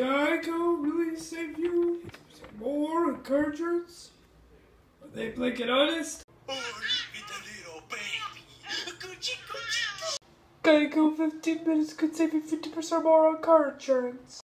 Geico really save you 50% more on car insurance? Are they blanket honest? Oh, look at the little baby. Gucci, Gucci. Geico 15 minutes could save you 50% more on car insurance.